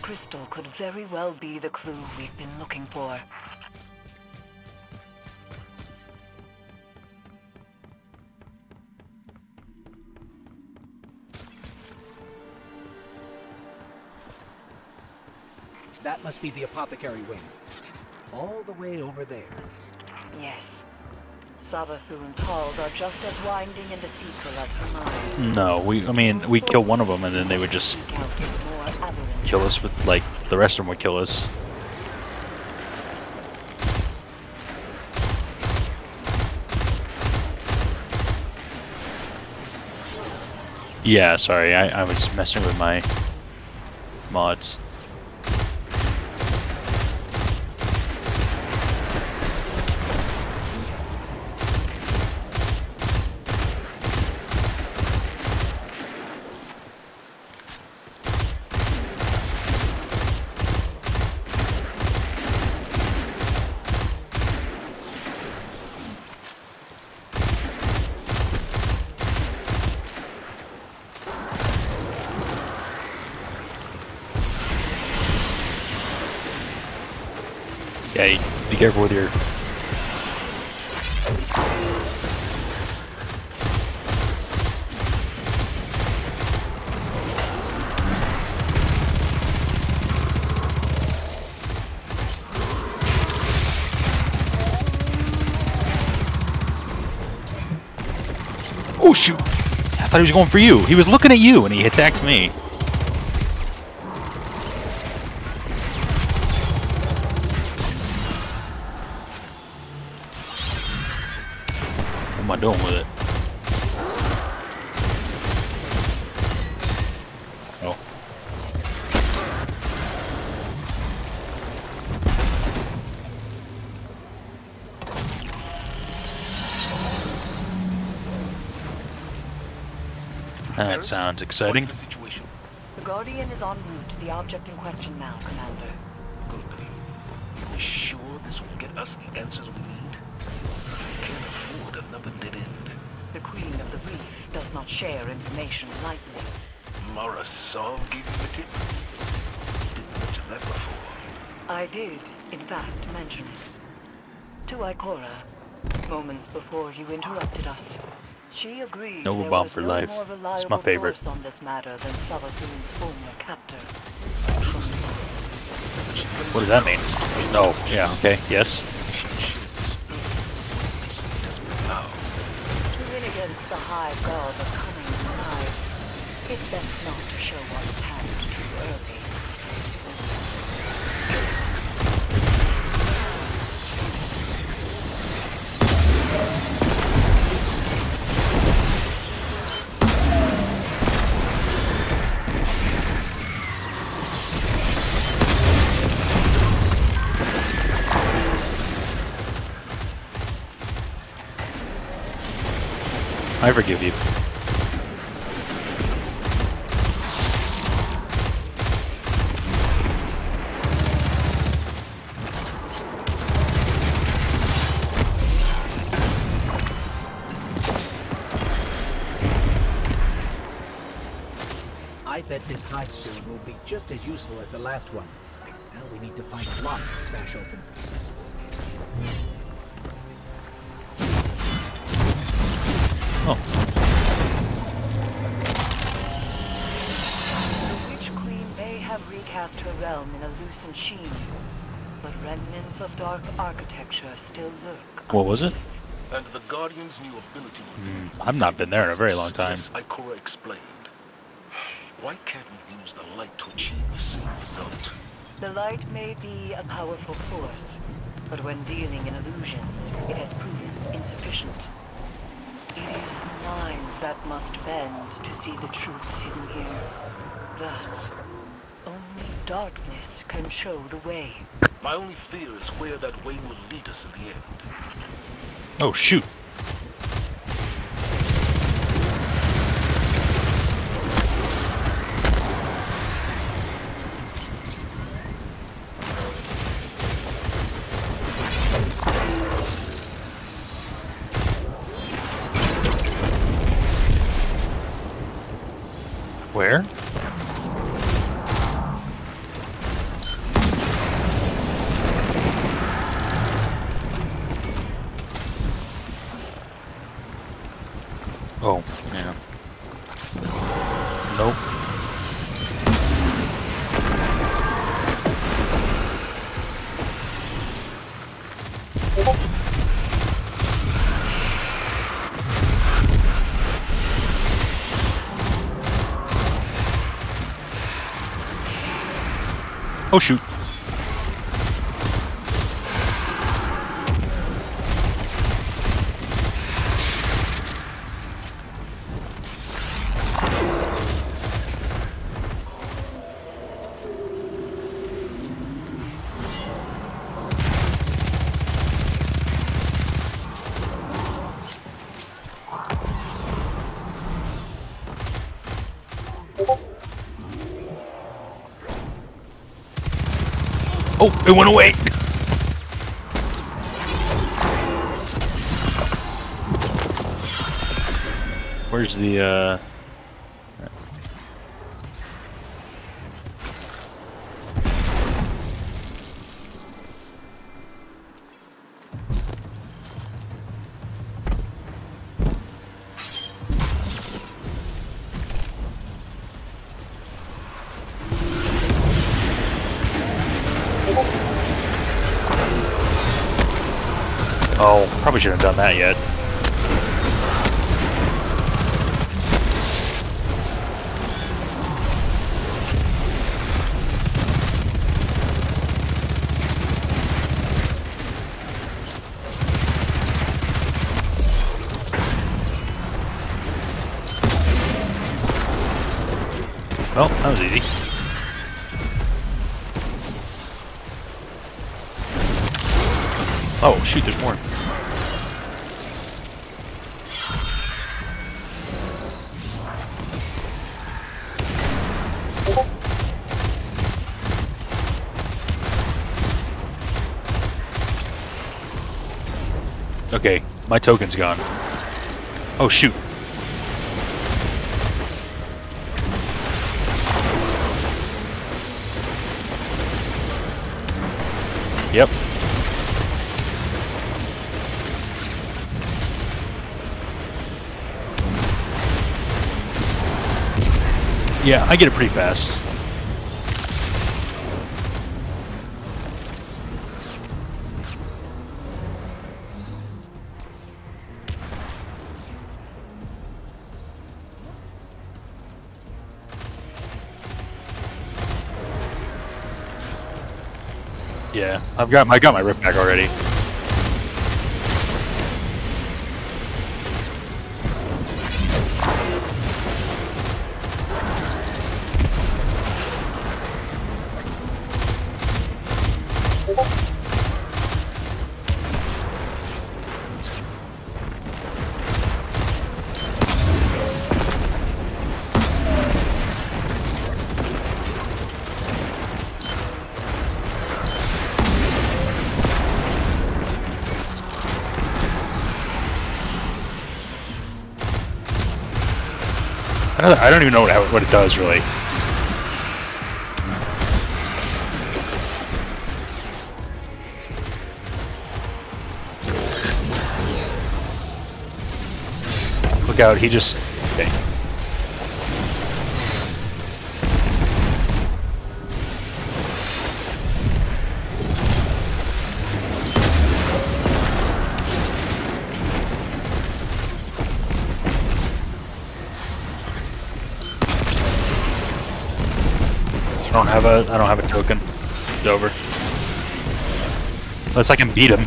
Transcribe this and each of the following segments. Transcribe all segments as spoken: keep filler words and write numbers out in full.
crystal could very well be the clue we've been looking for. That must be the apothecary wing. All the way over there. Yes. Savathun's halls are just as winding and deceitful as her mind. No, we, I mean, we kill one of them and then they would just kill us with, like, the rest of them would kill us. Yeah, sorry, I, I was messing with my mods. Yeah, be careful with your... Oh shoot! I thought he was going for you. He was looking at you and he attacked me. What am I doing with it? Oh. That sounds exciting. What's the situation? The Guardian is en route to the object in question now, Commander. Good. Are we sure this will get us the answers we need? Can't afford another dead end. The Queen of the Reef does not share information lightly. Mara Sov gave you the tip? Didn't mention that before. I did, in fact, mention it. To Ikora, moments before you interrupted us. She agreed Noble there Bomb was for no life. more reliable It's my favorite. source on this matter than Savathun's former captor. I trust her. What does that mean? No. Yeah, okay. Yes. To win against the high god of cunning and pride, it's best not to show one's hand too early. I forgive you. I bet this hive soon will be just as useful as the last one. Now we need to find a lock to smash open. Oh. The Witch Queen may have recast her realm in a lucent sheen, but remnants of dark architecture still lurk. What was it? And the Guardian's new ability. Mm, I've not been there in a very long time. Yes, Ikora explained. Why can't we use the light to achieve the same result? The light may be a powerful force, but when dealing in illusions, it has proven insufficient. It is the minds that must bend to see the truths hidden here. Thus, only darkness can show the way. My only fear is where that way will lead us in the end. Oh, shoot. Where? Oh shoot. Oh, it went away. Where's the uh Oh, probably shouldn't have done that yet. Well, that was easy. Oh, shoot, there's more. Okay, my token's gone. Oh, shoot. Yep. Yeah, I get it pretty fast. Yeah, I've got I got my rip back already. I don't, I don't even know what, what it does, really. Look out, he just... Okay. I don't have a I don't have a token. It's over. Unless I can beat him.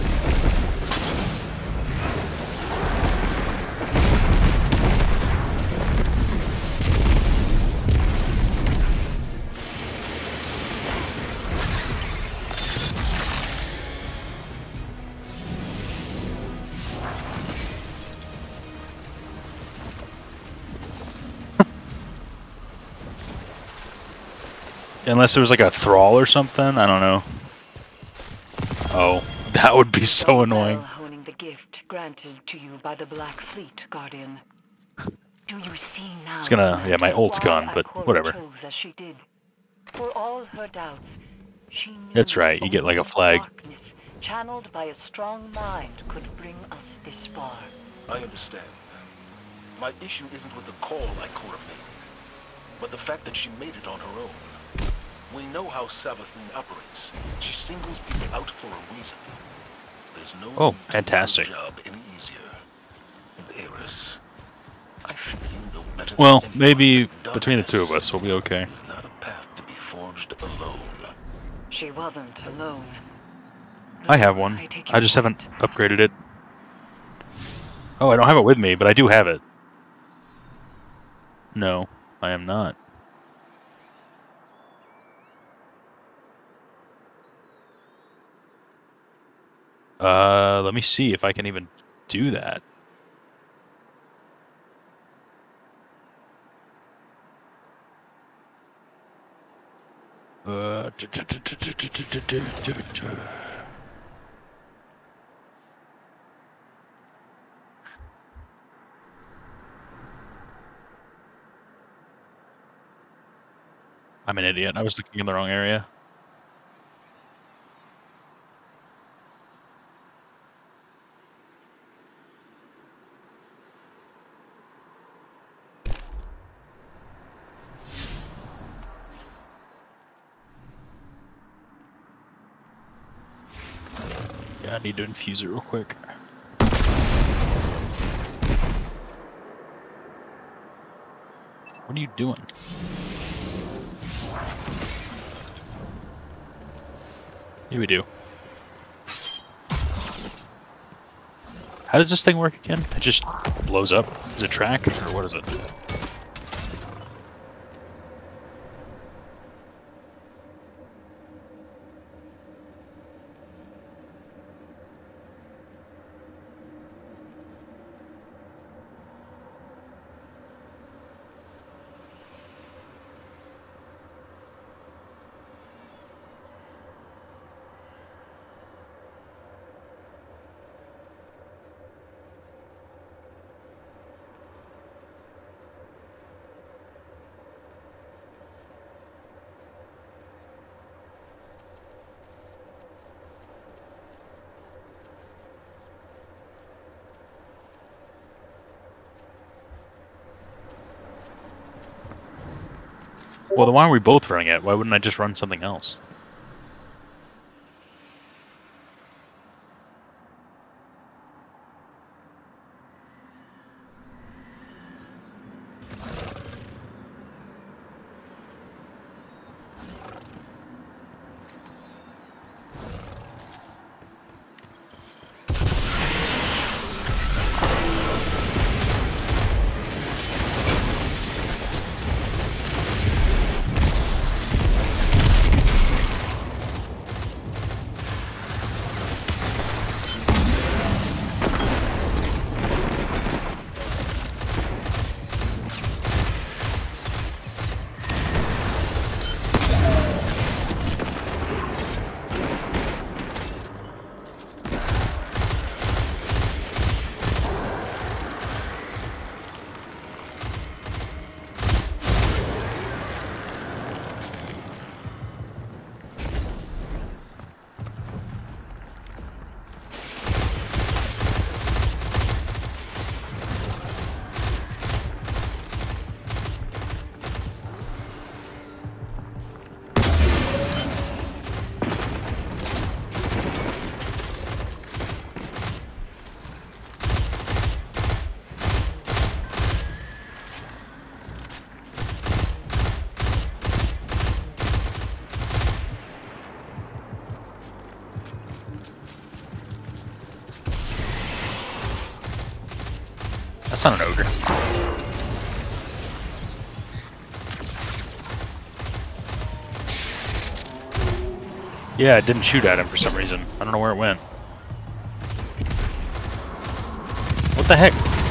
Unless there was like a thrall or something, I don't know. Oh, that would be so annoying. Honing the gift granted to you by the Black Fleet, Guardian. Do you see now? It's gonna, yeah, my ult's gone, but whatever. Chose as she did. For all her doubts, she knew That's right, you get like a flag. Darkness, channeled by a strong mind, could bring us this far. I understand. My issue isn't with the call Ikora made, but the fact that she made it on her own. We know how Savathun operates. She singles people out for a reason. There's no Oh, need to fantastic. make her job any easier. And Eris, I think you know better than Well, anyone maybe that between the two of darkness us, we'll be okay. is not a path to be forged alone. She wasn't alone. I have one. I take I your just point. haven't upgraded it. Oh, I don't have it with me, but I do have it. No, I am not. Uh, let me see if I can even do that. Uh, I'm an idiot. I was looking in the wrong area. Yeah, I need to infuse it real quick. What are you doing? Yeah, we do. How does this thing work again? It just blows up? Is it track, or what is it? Well, then why are we both running it? Why wouldn't I just run something else? That's not an ogre. Yeah, it didn't shoot at him for some reason. I don't know where it went. What the heck?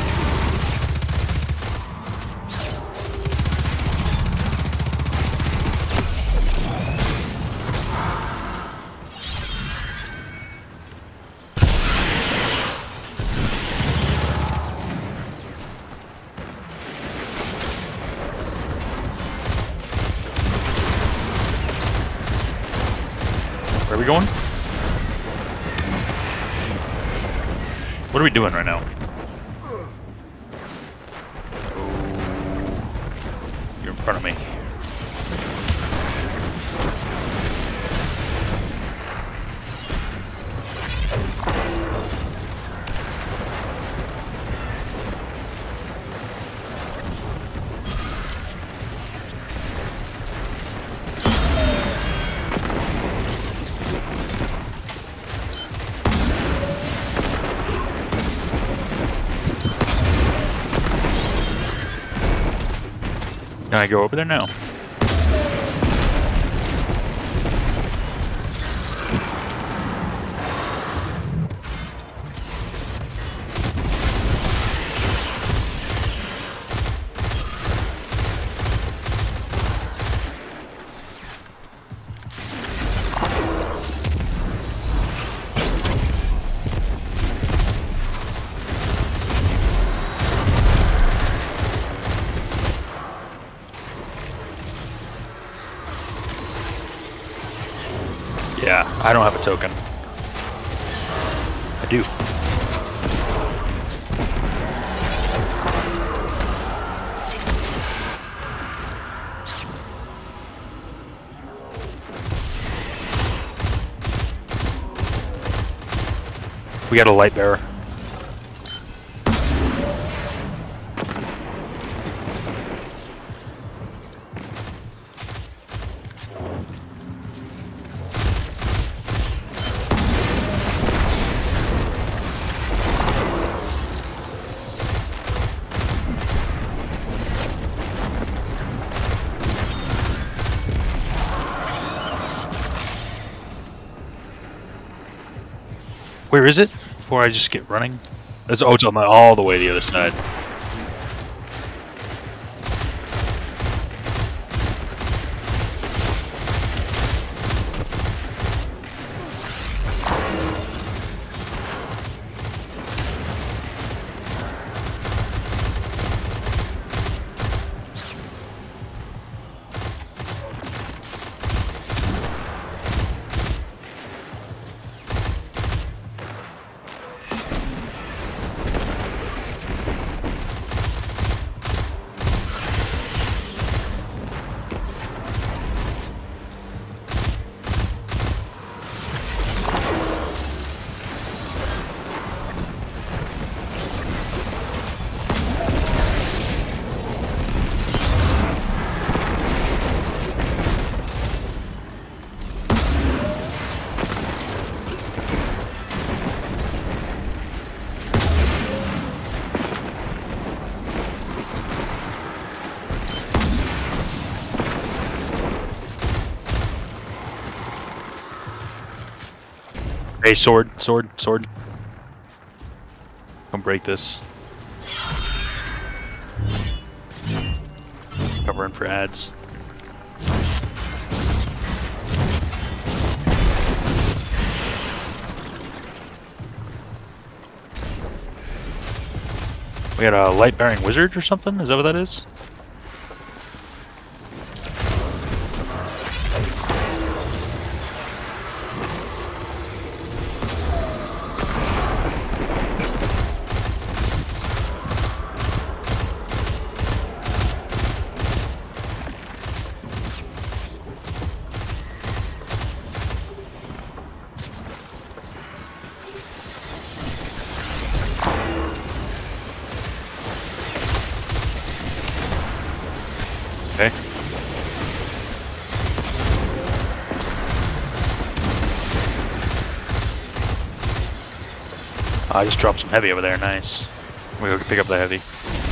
Where are we going? What are we doing right now? Oh, you're in front of me. Can I go over there now? Yeah, I don't have a token. I do. We got a light bearer. Where is it? Before I just get running? It's, oh, it's on the, all the way to the other side. Hey, sword, sword, sword. Come break this. Covering for ads. We got a light-bearing wizard or something? Is that what that is? Okay. I just dropped some heavy over there, nice. We go pick up the heavy.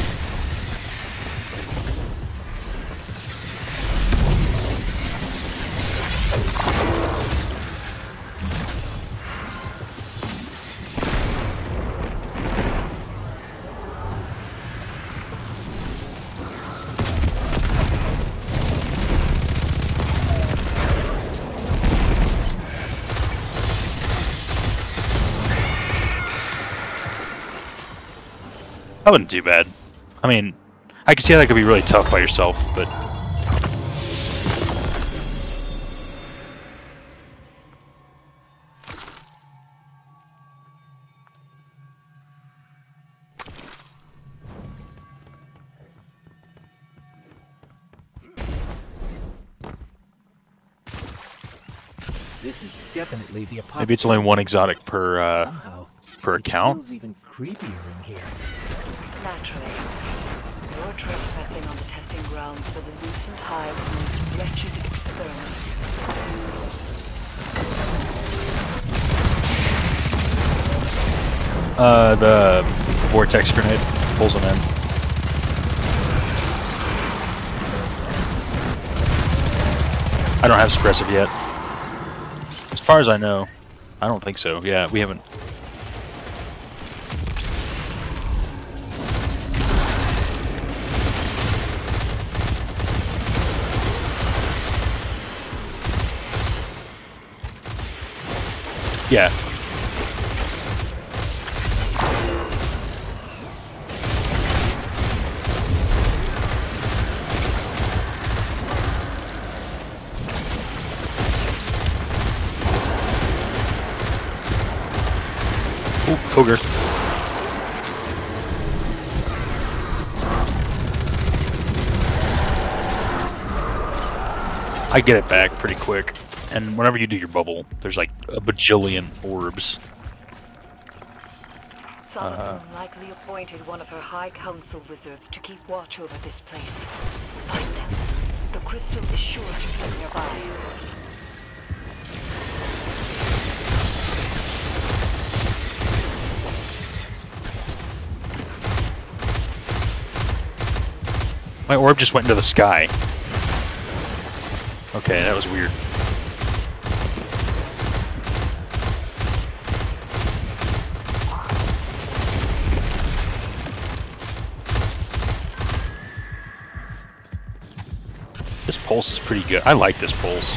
That wasn't too bad. I mean, I can see how that could be really tough by yourself, but... This is definitely the Maybe it's only one exotic per, uh, Somehow, per it account? feels even creepier in here. Naturally. You're trespassing on the testing grounds for the Lucent Hive's most wretched experiments. Uh, the vortex grenade pulls them in. I don't have suppressive yet. As far as I know. I don't think so. Yeah, we haven't. Yeah. Ooh, ogre. I get it back pretty quick. And whenever you do your bubble, there's like a bajillion orbs. Savathun Uh, likely appointed one of her High Council wizards to keep watch over this place. Find them. The crystal is sure to be nearby. My orb just went into the sky. Okay, that was weird. This pulse is pretty good. I like this pulse.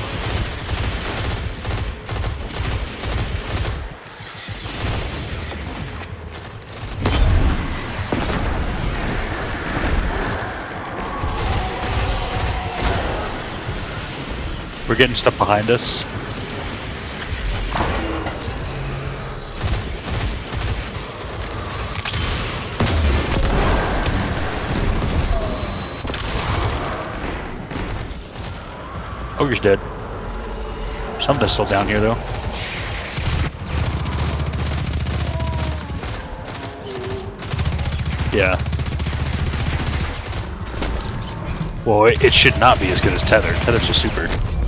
We're getting stuff behind us. Ogre's dead. Something's still down here, though. Yeah. Well, it, it should not be as good as Tether. Tether's just super.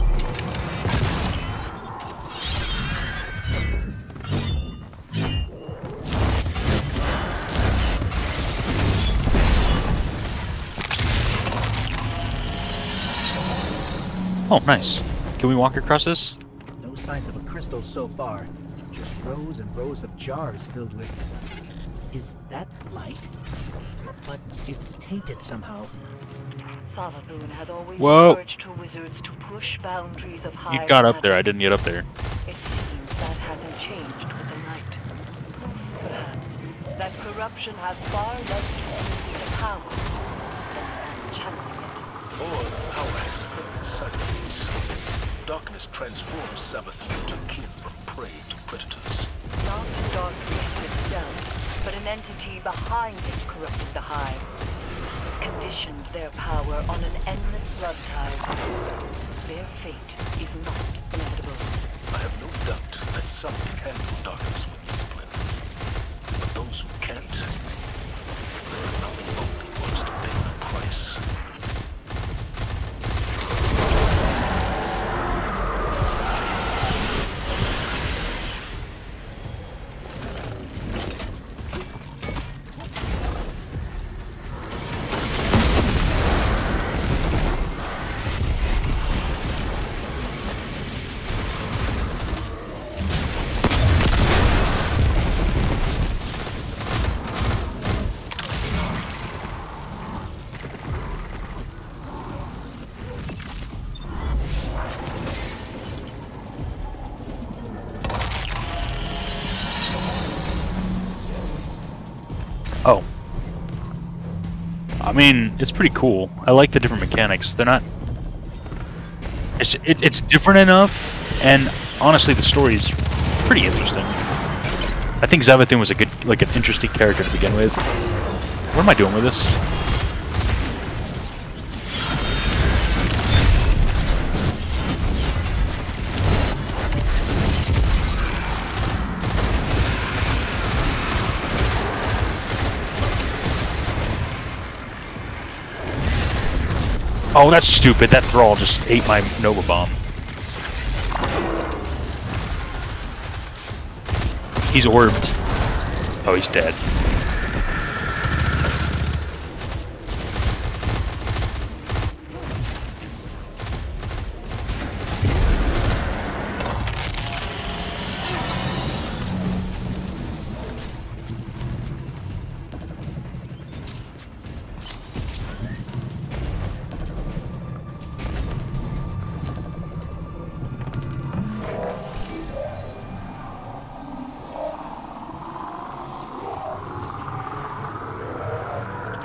Oh, nice. Can we walk across this? No signs of a crystal so far. Just rows and rows of jars filled with... Is that light? But it's tainted somehow. Savathun has always Whoa. encouraged her wizards to push boundaries of high You got up there. I magic. didn't get up there. It seems that hasn't changed with the light. Perhaps that corruption has far less to do with the power than channeling it. Or the power has permanent side effects. Darkness transforms Savathun into kin from prey to predators. Not darkness itself, but an entity behind it corrupting the hive. Conditioned their power on an endless blood tide. Their fate is not inevitable. I have no doubt that some can do darkness with discipline. But those who can't, they're not the only ones to pay the price. Oh. I mean, it's pretty cool. I like the different mechanics. They're not... It's, it, it's different enough, and honestly, the story's pretty interesting. I think Savathun was a good, like, an interesting character to begin with. What am I doing with this? Oh, that's stupid. That Thrall just ate my Nova Bomb. He's orbed. Oh, he's dead.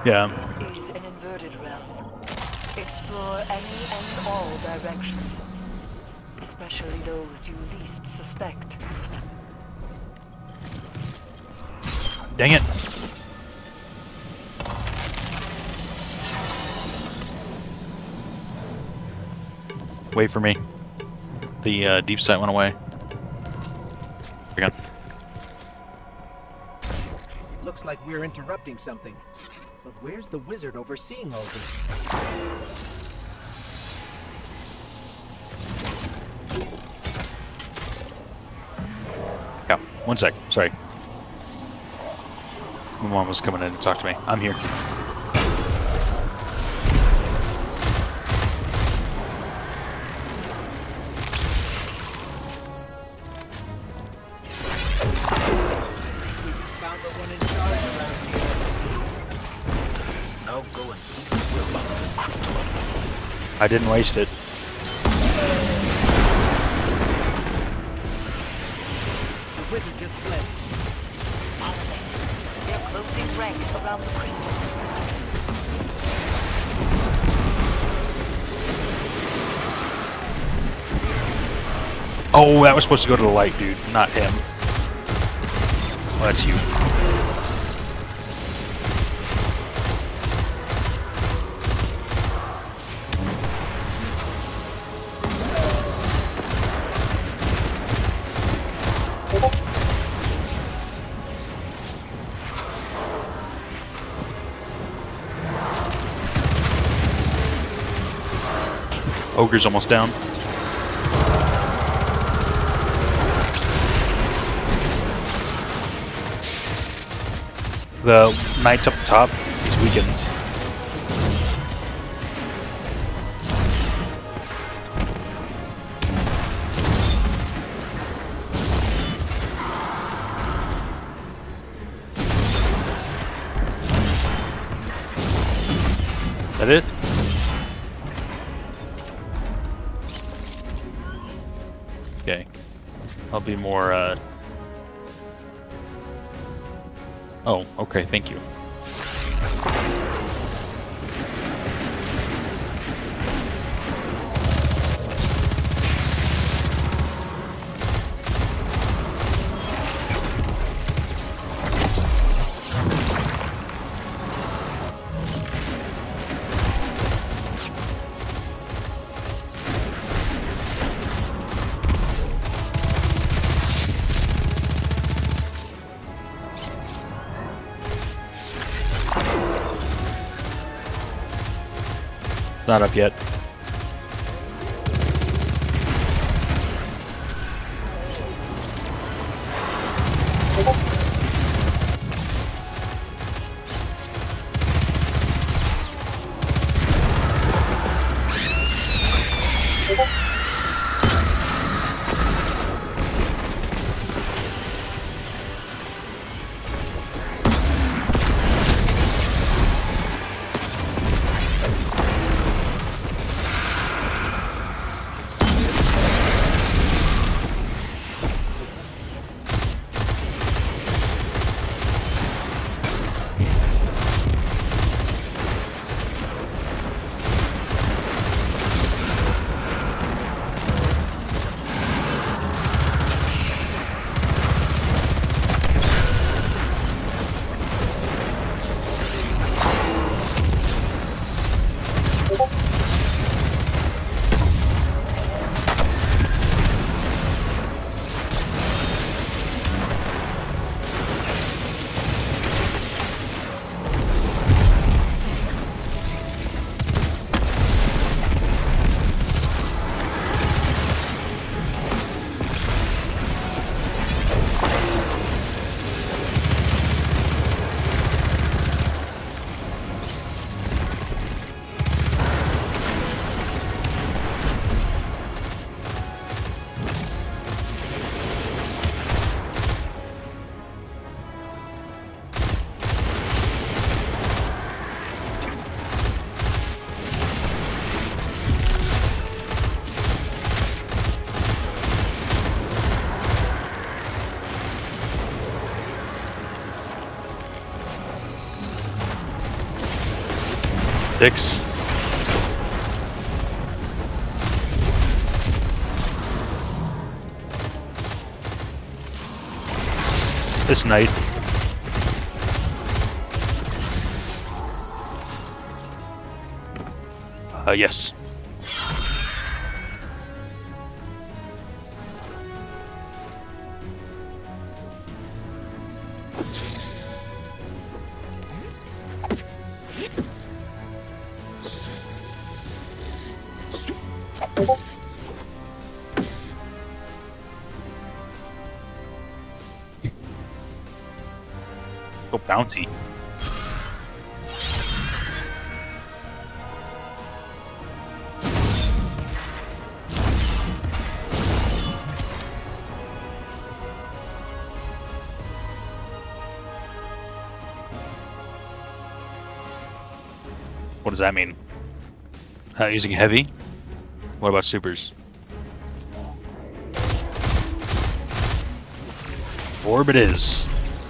Yeah. This is an inverted realm. Explore any and all directions, especially those you least suspect. Dang it. Wait for me. The uh, deep sight went away. Again. Looks like we're interrupting something. But where's the wizard overseeing all this? Yeah, one sec. Sorry. My mom was coming in to talk to me. I'm here. Found the one in charge around here. Now go and we're about the crystal. I didn't waste it. The wizard just fled. Follow them. They're closing ranks around the crystal. Oh, that was supposed to go to the light, dude, not him. Oh, that's you. Ogre's almost down. The knights up top, he's weakened. Is that it? Okay. I'll be more, uh... Oh, okay, thank you. It's not up yet. Six. This night. Uh, yes. Go bounty. What does that mean? Uh, using heavy? What about supers? Orb it is.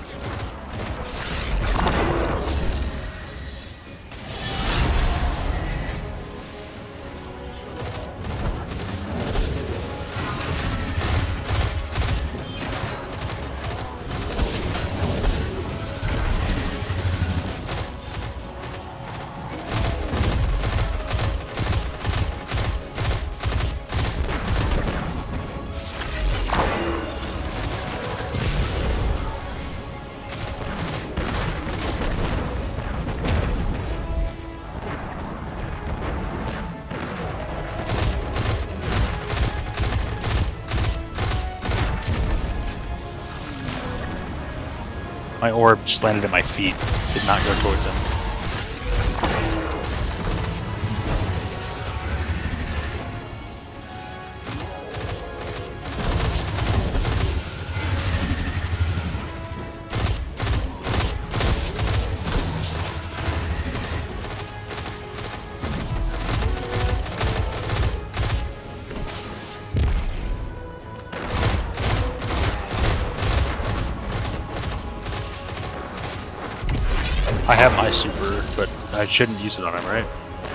My orb just landed at my feet, did not go towards him. I have my super, but I shouldn't use it on him, right?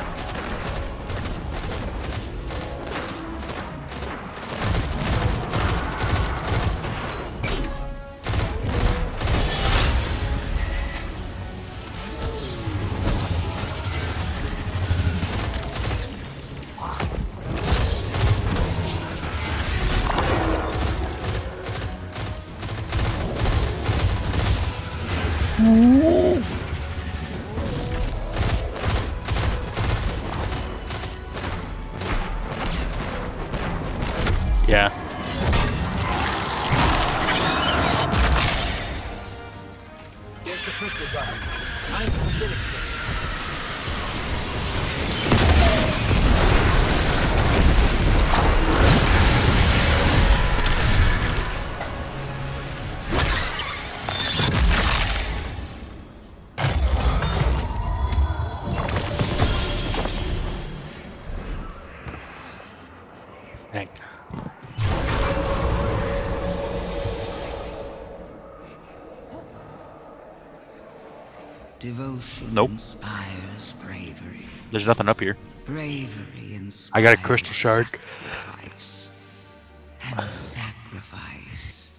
Yeah. There's the crystal guard. Time to finish this. Dang. Devotion Nope. inspires bravery. There's nothing up here. Bravery inspires I got a crystal shard. Sacrifice. And sacrifice.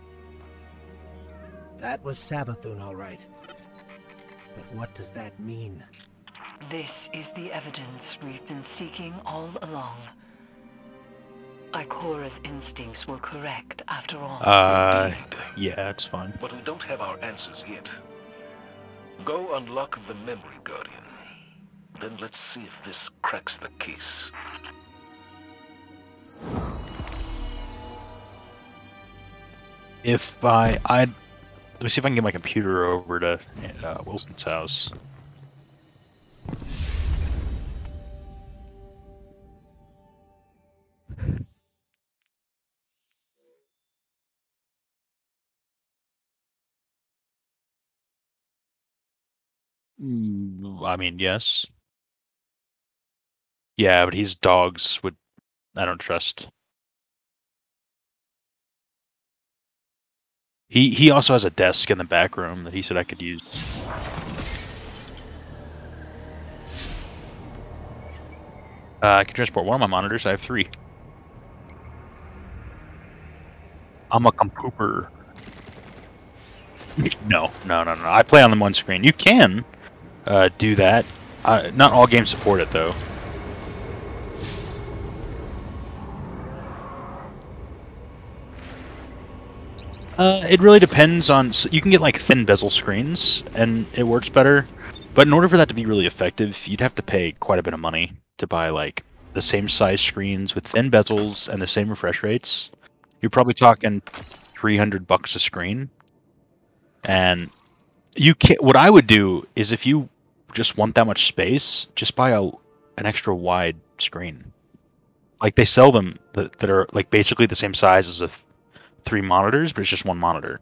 That was Savathun, all right. But what does that mean? This is the evidence we've been seeking all along. Ikora's instincts were correct after all. Uh, Indeed. yeah, it's fine. But we don't have our answers yet. Go unlock the memory, Guardian. Then let's see if this cracks the case. If I, I, let me see if I can get my computer over to uh, Wilson's house. Mm, I mean, yes. Yeah, but he's dogs would, I don't trust. He he also has a desk in the back room that he said I could use. Uh, I can transport one of my monitors. I have three. I'm a compooper. No, no, no, no. I play on the one screen. You can uh, do that. Uh, not all games support it, though. Uh, it really depends on... You can get, like, thin bezel screens, and it works better. But in order for that to be really effective, you'd have to pay quite a bit of money to buy, like, the same size screens with thin bezels and the same refresh rates. You're probably talking three hundred bucks a screen. And you can what I would do is if you just want that much space, just buy a an extra wide screen. Like they sell them that, that are like basically the same size as the th three monitors, but it's just one monitor.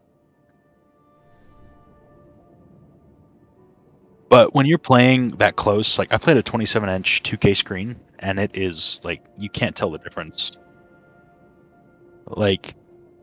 But when you're playing that close, like I played a twenty-seven inch two K screen, and it is like you can't tell the difference. Like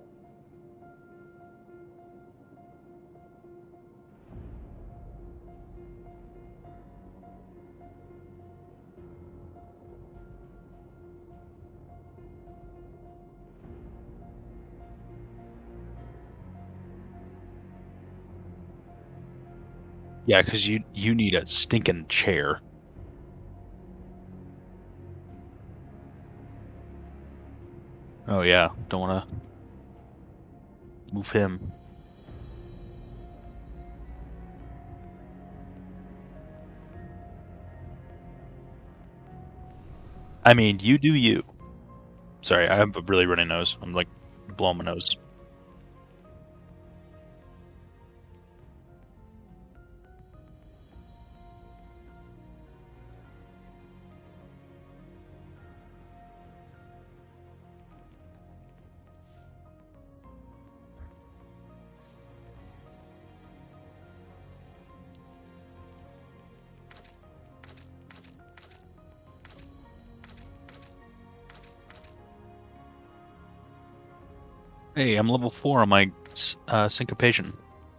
yeah, because you you need a stinking chair. Oh yeah, don't want to move him. I mean, you do you. Sorry, I have a really runny nose. I'm like blowing my nose. Hey, I'm level four on my uh, syncopation.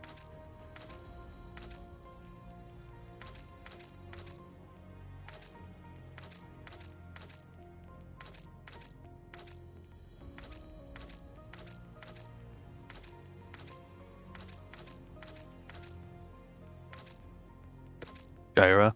Gyra.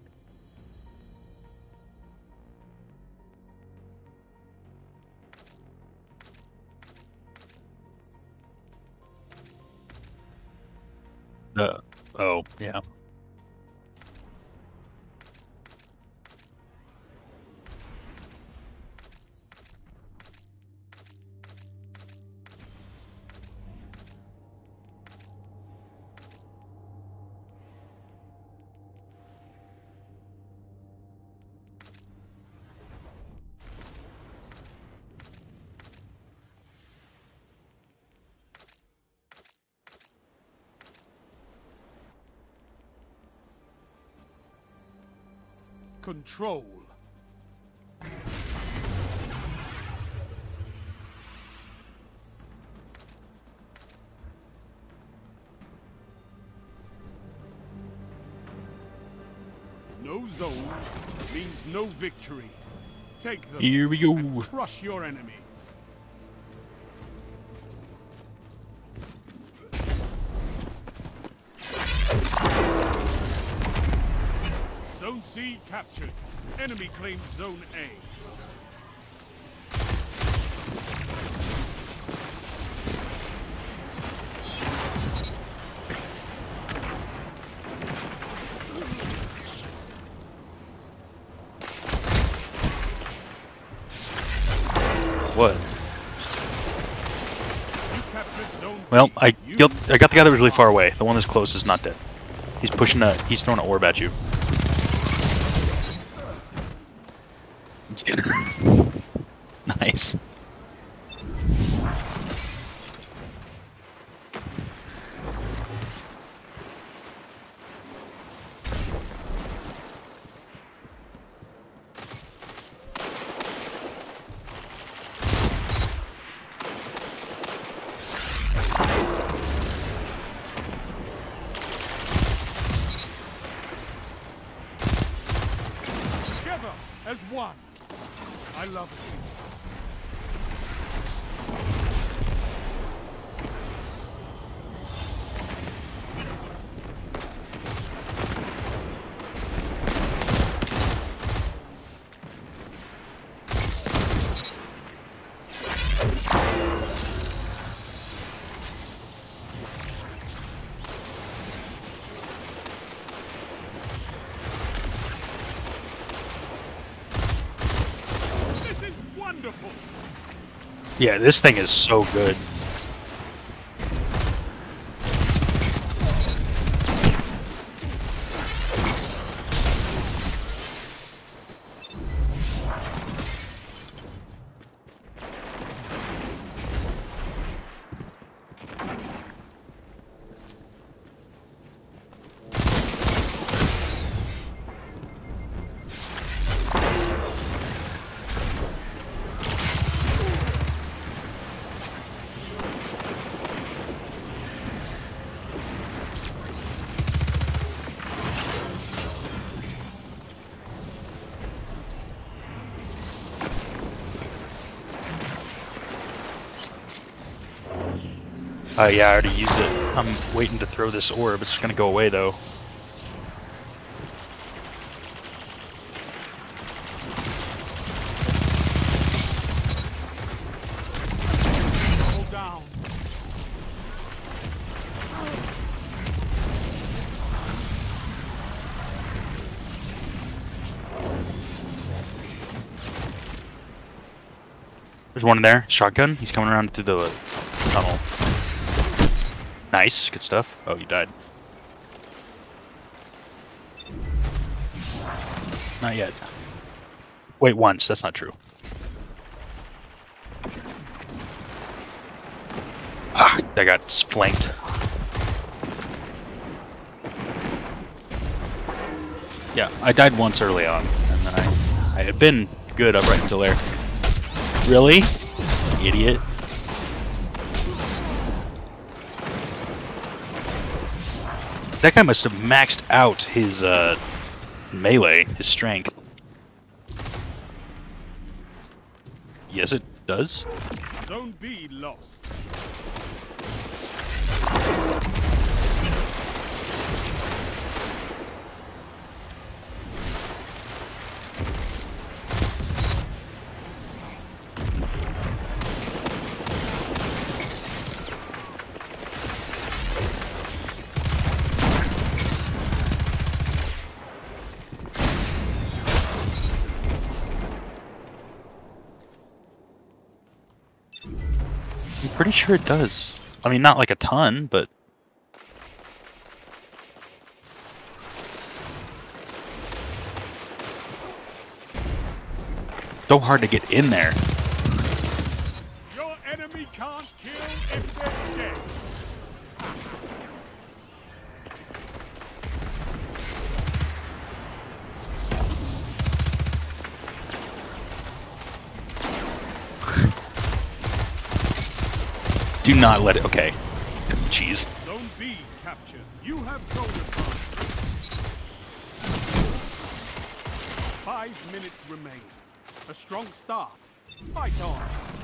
Uh, oh, yeah. Control. No zone means no victory. Take them. Here we go. And crush your enemies. Zone C captured. Enemy claims Zone A. What? You captured Zone Well, B. I You killed, I got the guy that was really far away. The one that's close is not dead. He's pushing a, he's throwing an orb at you. Nice. together as one. I love it. Wonderful. Yeah, this thing is so good. Uh, yeah, I already used it. I'm waiting to throw this orb. It's gonna go away, though. Hold down. There's one in there. Shotgun. He's coming around through the tunnel. Nice. Good stuff. Oh, you died. Not yet. Wait, once. That's not true. Ah, I got flanked. Yeah, I died once early on, and then I, I had been good up right until there. Really? Idiot. That guy must have maxed out his uh, melee, his strength. Yes, it does. Zone B lost. I'm pretty sure it does. I mean, not like a ton, but... so hard to get in there. Your enemy can't kill if they're dead. Do not let it... okay. Jeez. Zone B captured. You have zone advantage. Five minutes remain. A strong start. Fight on.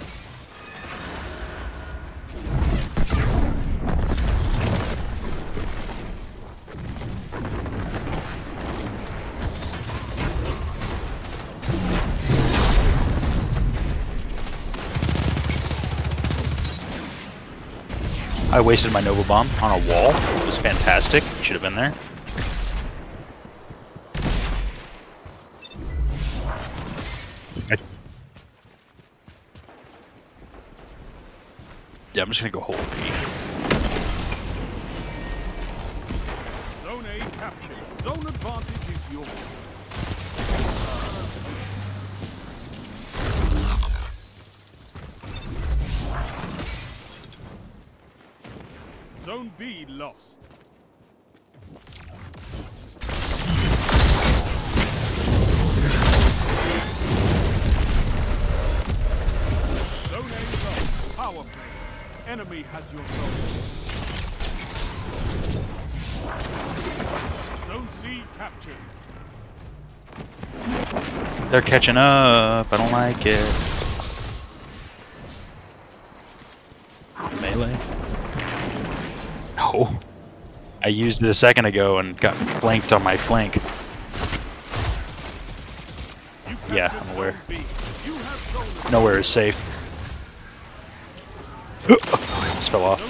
I wasted my Nova Bomb on a wall. It was fantastic. Should have been there. I... yeah, I'm just gonna go hold B. Zone A captured. Zone advantage is yours. Zone B lost. Zone A lost. Power play. Enemy has your zone. Zone C captured. They're catching up. I don't like it. Melee? No. I used it a second ago and got flanked on my flank. Yeah, I'm aware. Nowhere is safe. Just fell off.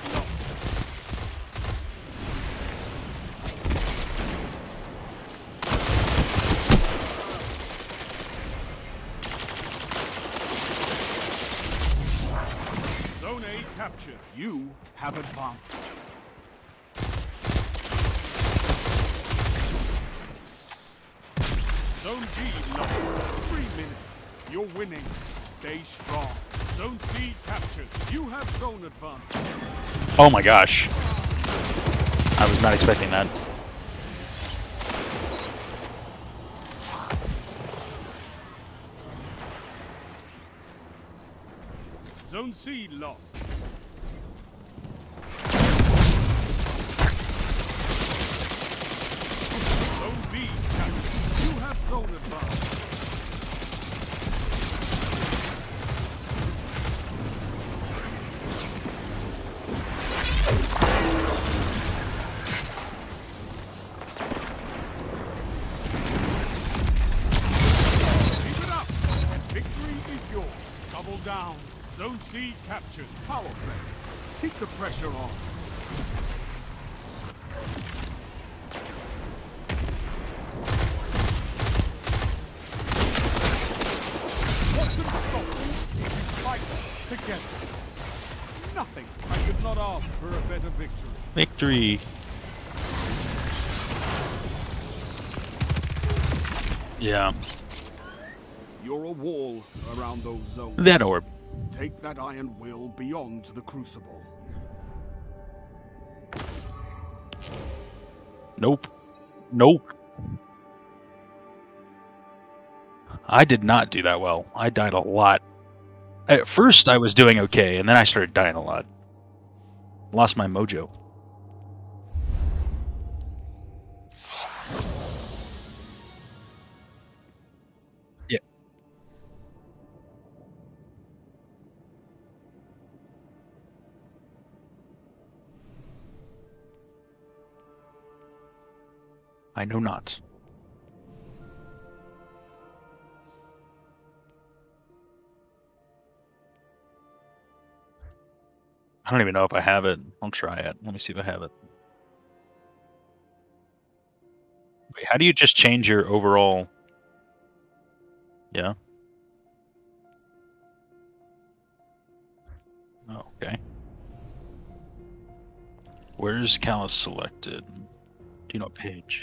Zone A captured. You have advanced. Zone B lost. Three minutes. You're winning. Stay strong. Zone C captured. You have zone advantage. Oh my gosh. I was not expecting that. Zone C lost. Zone B captured. You have zone advantage. Keep it up. Victory is yours. Double down. Zone C captured. Power play. Keep the pressure on. What can stop them? Fight together. Nothing. I could not ask for a better victory. Victory. Yeah. You're a wall around those zones. That orb. Take that iron will beyond the crucible. Nope. Nope. I did not do that well. I died a lot. At first, I was doing okay, and then I started dying a lot. Lost my mojo. Yeah. I know not. I don't even know if I have it. I'll try it. Let me see if I have it. Wait, how do you just change your overall? Yeah. Oh, okay. Where's Callus selected? Do you know what page?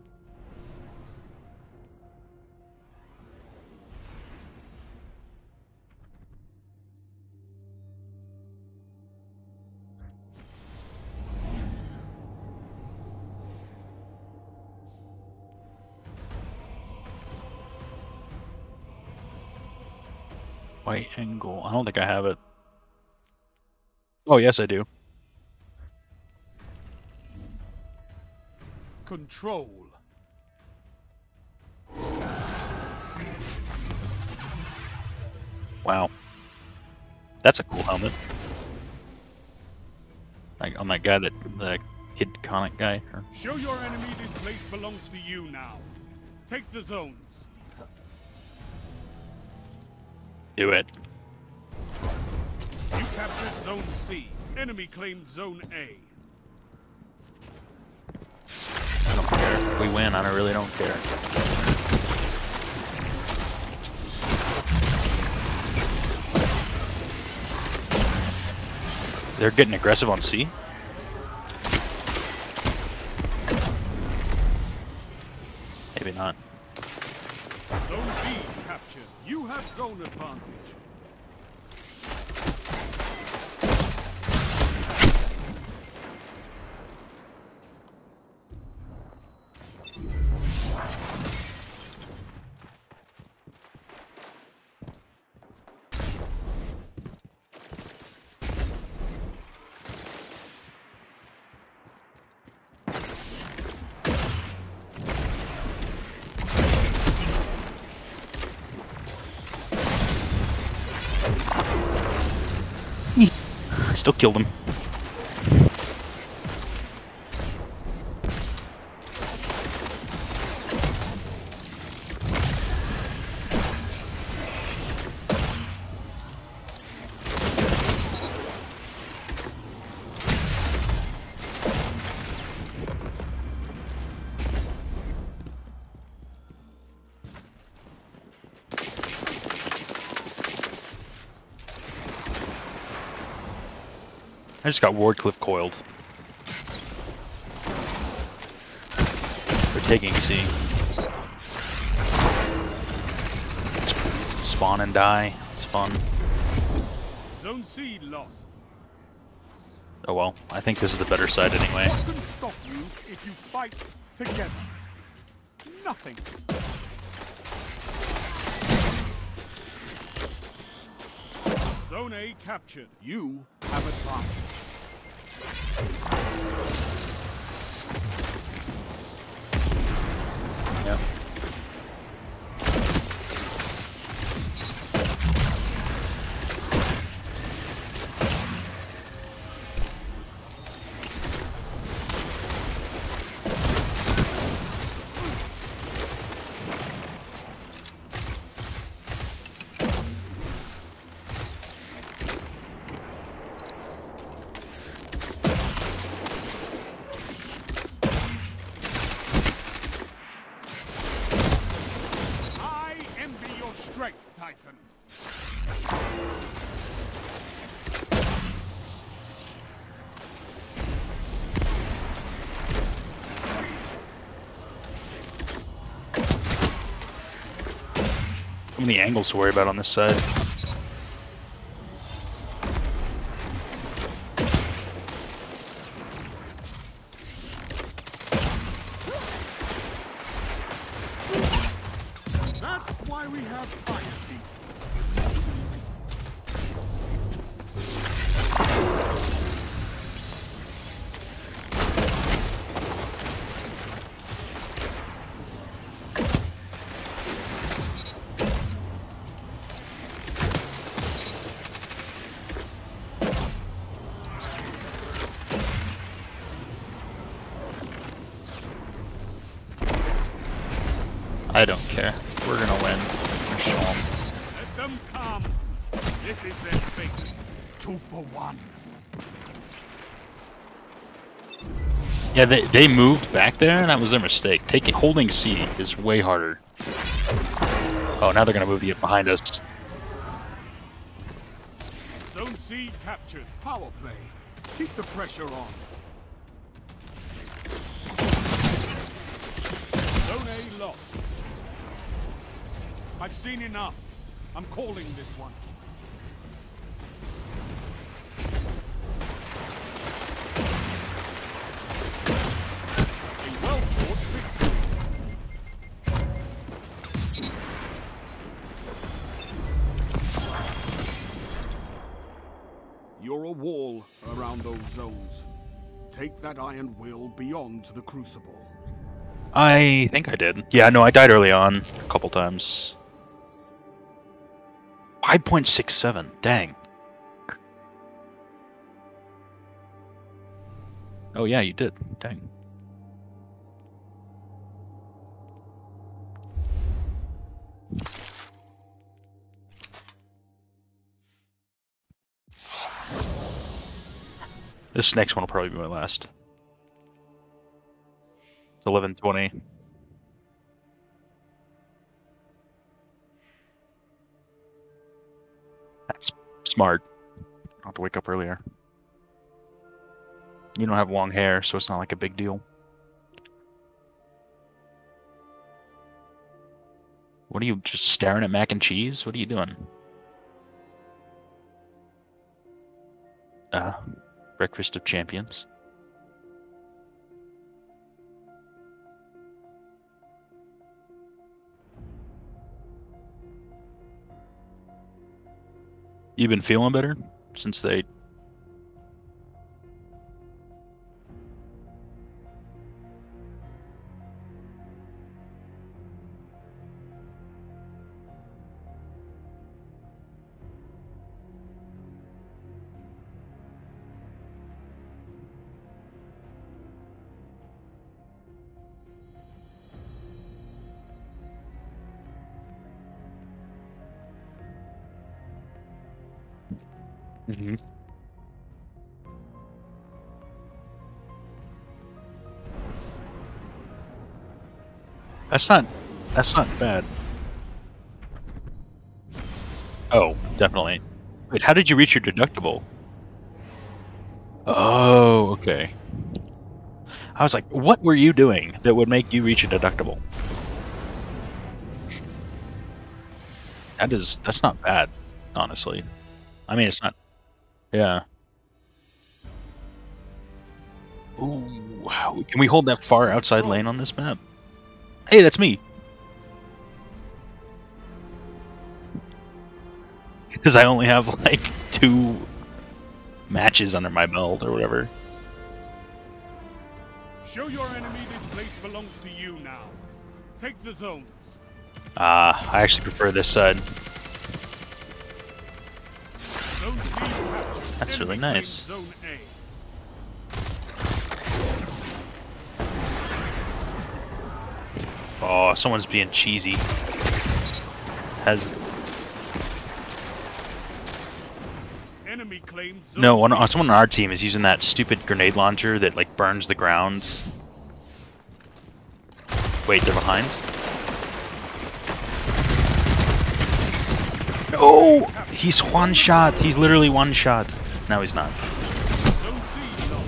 White angle. I don't think I have it. Oh, yes, I do. Control. Wow. That's a cool helmet. Like on that guy, that the Kid Conic guy. Or... Show your enemy this place belongs to you now. Take the zones. Do it. You captured Zone C. Enemy claimed Zone A. I don't care. If we win, I really don't care. They're getting aggressive on C? Maybe not. Zone B captured. You have zone advantage. Still killed him. I just got Wardcliff coiled. They're taking C. Spawn and die. It's fun. Zone C lost. Oh well, I think this is the better side anyway. What can stop you if you fight together? Nothing. Zone A captured. You have advantage. Yep. I envy your strength, Titan. Too many angles to worry about on this side. That's why we have fire teeth. I don't care. We're gonna win. For sure. Let them come. This is their fate. Two for one. Yeah, they they moved back there, and that was their mistake. Taking holding C is way harder. Oh, now they're gonna move to get behind us. Zone C captured. Power play. Keep the pressure on. Zone A lost. I've seen enough. I'm calling this one. A well-fought victory. You're a wall around those zones. Take that iron will beyond the crucible. I think I did. Yeah, no, I died early on a couple times. five point six seven. Dang. Oh yeah, you did. Dang. This next one will probably be my last. It's eleven twenty. That's smart. I'll have to wake up earlier. You don't have long hair, so it's not like a big deal. What are you, just staring at mac and cheese? What are you doing? Uh, breakfast of champions. You been feeling better since they... Mm-hmm. That's not. That's not bad. Oh, definitely. Wait, how did you reach your deductible? Oh, okay. I was like, what were you doing that would make you reach a deductible? That is, that's not bad, honestly. I mean, it's not. Yeah. Ooh, wow. Can we hold that far outside lane on this map? Hey, that's me. Because I only have like two matches under my belt or whatever. Show your enemy this place belongs to you now. Take the zones. Ah, uh, I actually prefer this side. Zone C captured. That's Enemy really nice. Zone A. Oh, someone's being cheesy. Has Enemy claimed zone no one. B. Uh, someone on our team is using that stupid grenade launcher that like burns the ground. Wait, they're behind. Oh, he's one shot. He's literally one shot. No, he's not. Zone C lost.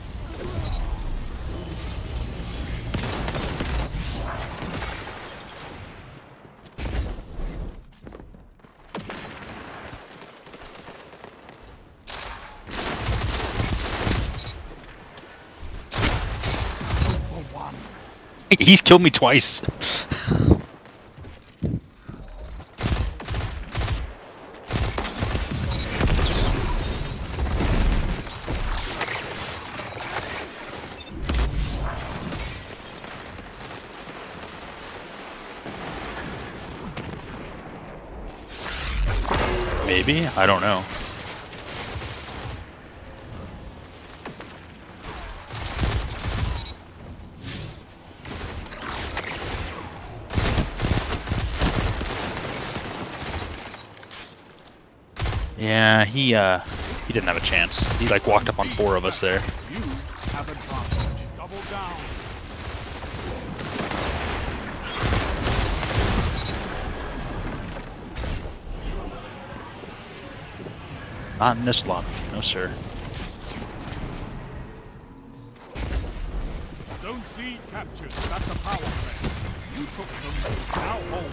He's killed me twice. Maybe? I don't know. Yeah, he uh he didn't have a chance. He like walked up on four of us there. You have advantage. Double down. Not in this lobby, no sir. Zone C captured. That's a power play. You took them. Now hold.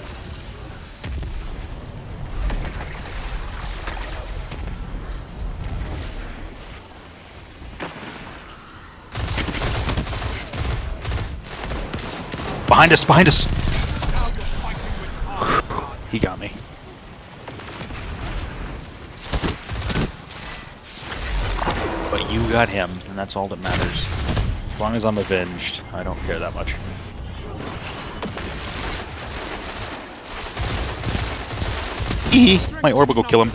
Behind us, behind us! Now you're fighting with power. He got me. But you got him, and that's all that matters. As long as I'm avenged, I don't care that much. Eee! My orb will go kill him.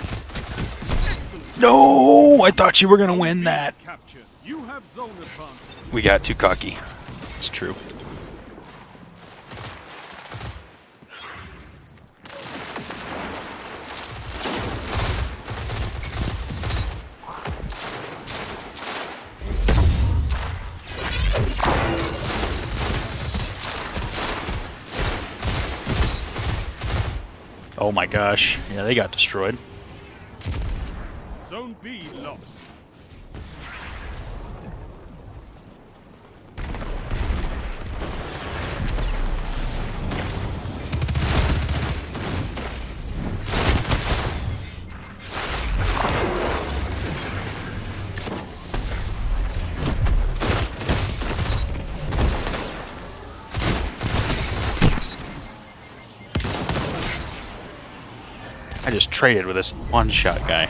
No! I thought you were gonna win that! Captured. You have zone advantage. We got too cocky. It's true. Oh my gosh. Yeah, they got destroyed. Zone B lost. I just traded with this one-shot guy.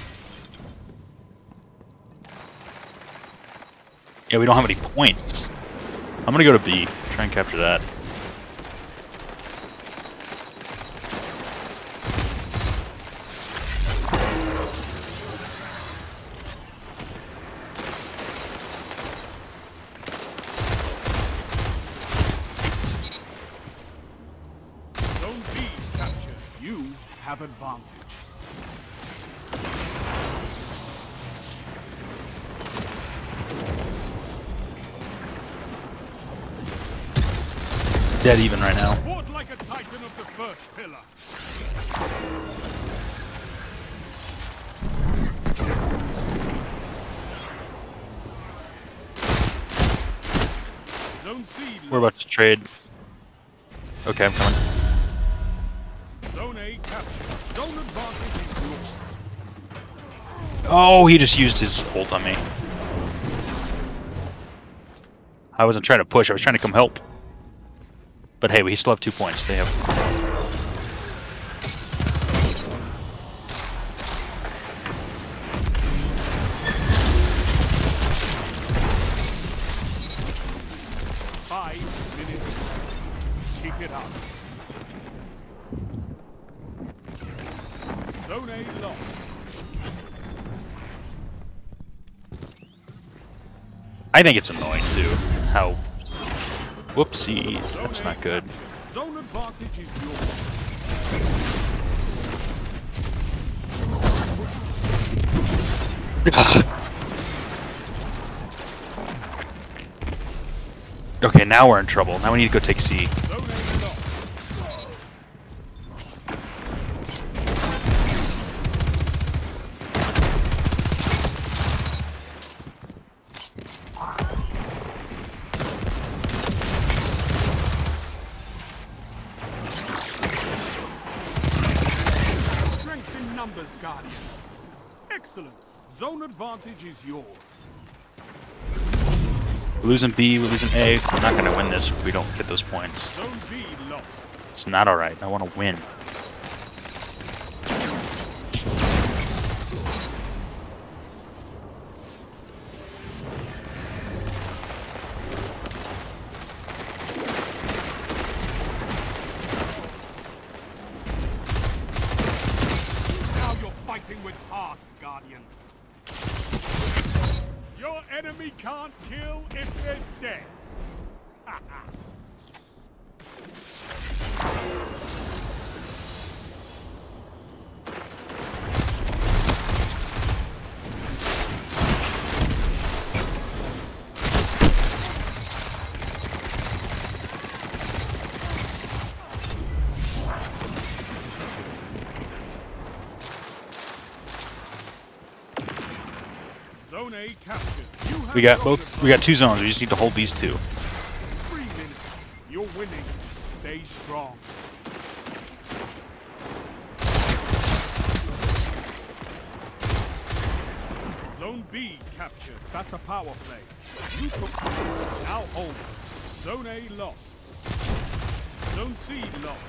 Yeah, we don't have any points. I'm gonna go to B, try and capture that. Zone B captured. You have advantage. dead even right now. Fought like a titan of the first pillar. Zone C. We're about to trade. Okay, I'm coming. Zone A captured. Zone advantage is yours. Oh, he just used his ult on me. I wasn't trying to push, I was trying to come help. But hey, we still have two points. They have... Five minutes. Keep it up. Zone A lost. I think it's annoying too, how... Whoopsies, that's not good. Zone advantage is yours. Okay, now we're in trouble. Now we need to go take C. Zone A lost. Strength in numbers, Guardian. Excellent. Zone advantage is yours. We're losing B, we're losing A. We're not gonna win this if we don't get those points. Zone B lost. It's not alright. I want to win. Now you're fighting with heart, Guardian. Your enemy can't kill if they're dead. Zone A captured. You have We got zone both. We got two zones. We just need to hold these two. Three minutes. You're winning. Stay strong. Zone B captured. That's a power play. You took point. Now hold. Zone A lost. Zone C lost.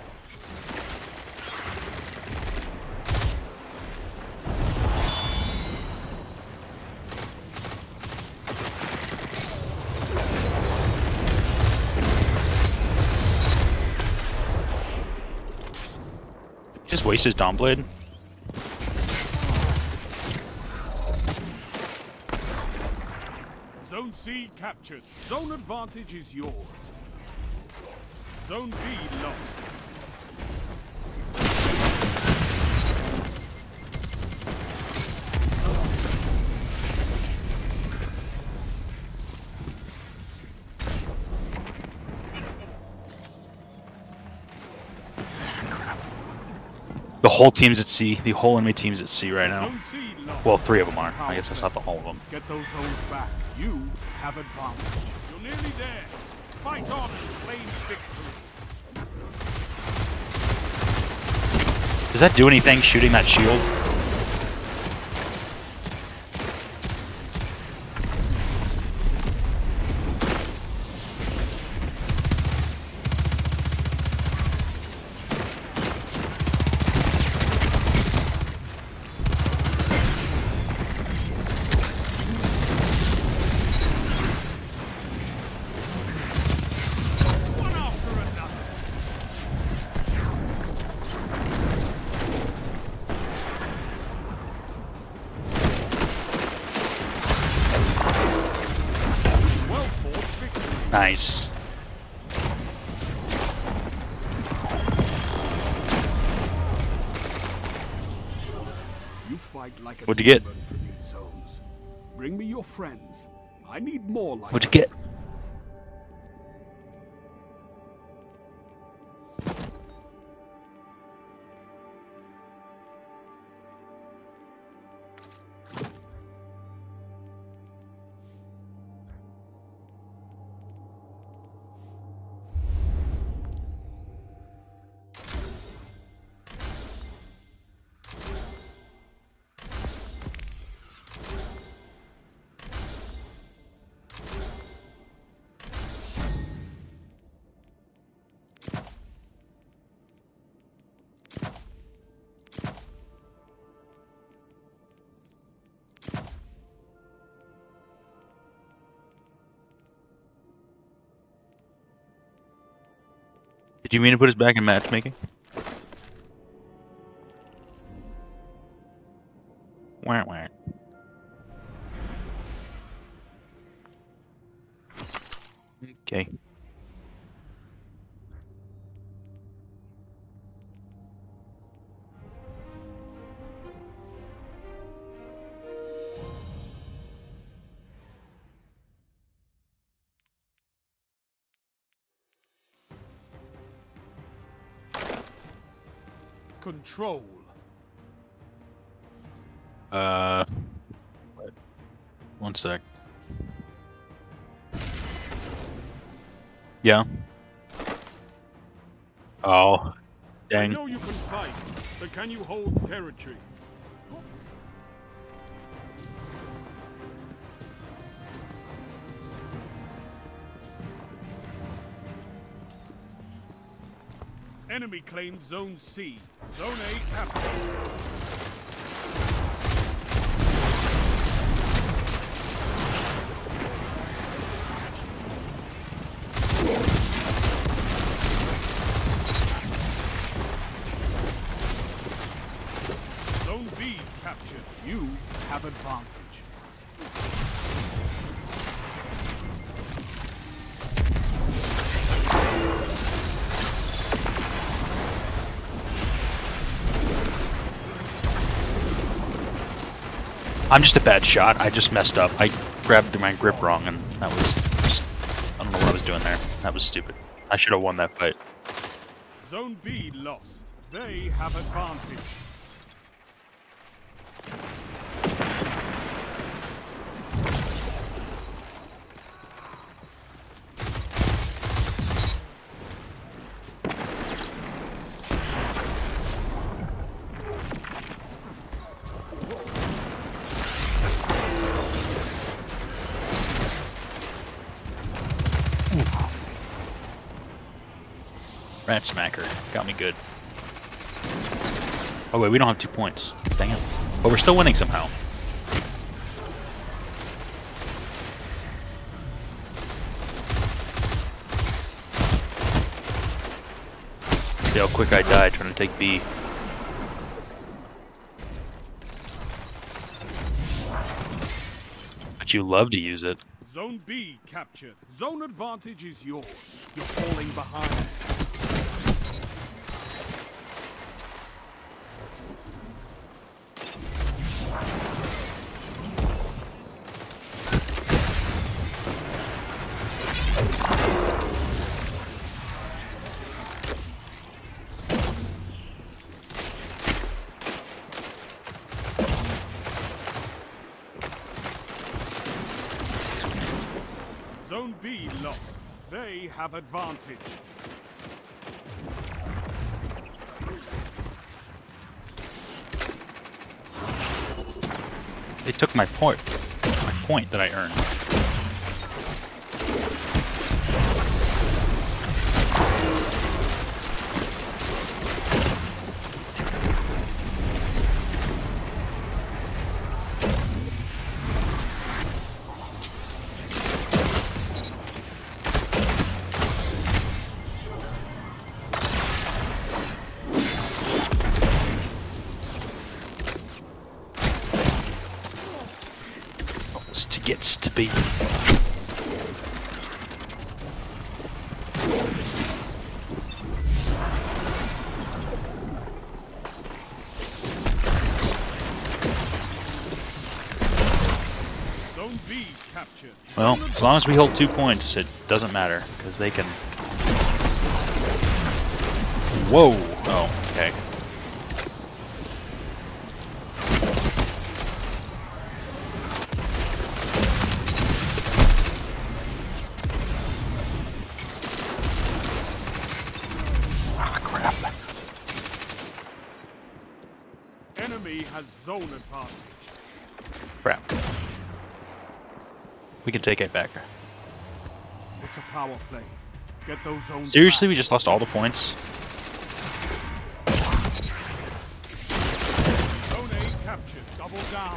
Just waste his Dawn Blade. Zone C captured. Zone advantage is yours. Zone B lost. The whole team's at C. The whole enemy team's at C right now. Zone C lost. Well, three of them are. I guess that's not the whole of them. Get those zones back. You have advantage. You're nearly there. Fight on and claim victory. Does that do anything, shooting that shield? One after another. Well fought victory. Nice. You fight like a What'd you get? demon for these zones. Bring me your friends. I need more like What'd you get? Do you mean to put us back in matchmaking? Wah, wah. Okay. Control. Uh, one sec. Yeah. Oh, I dang. know you can fight, but can you hold territory? Enemy claimed Zone C. Zone A captured. Zone B captured. You have advantage. I'm just a bad shot. I just messed up. I grabbed my grip wrong, and that was just, I don't know what I was doing there. That was stupid. I should have won that fight. Zone B lost. They have advantage. Rat Smacker. Got me good. Oh wait, we don't have two points. Dang it. But we're still winning somehow. See how quick I died trying to take B. But you love to use it. Zone B captured. Zone advantage is yours. You're falling behind. Zone B lost. They have advantage. They took my point. My point that I earned. Gets to be. Zone B captured. Well, as long as we hold two points, it doesn't matter because they can. Whoa! Oh, okay. Enemy has zone advantage. Crap. We can take it back. It's a power play. Get those zones Seriously, back. we just lost all the points? Zone A captured. Double down.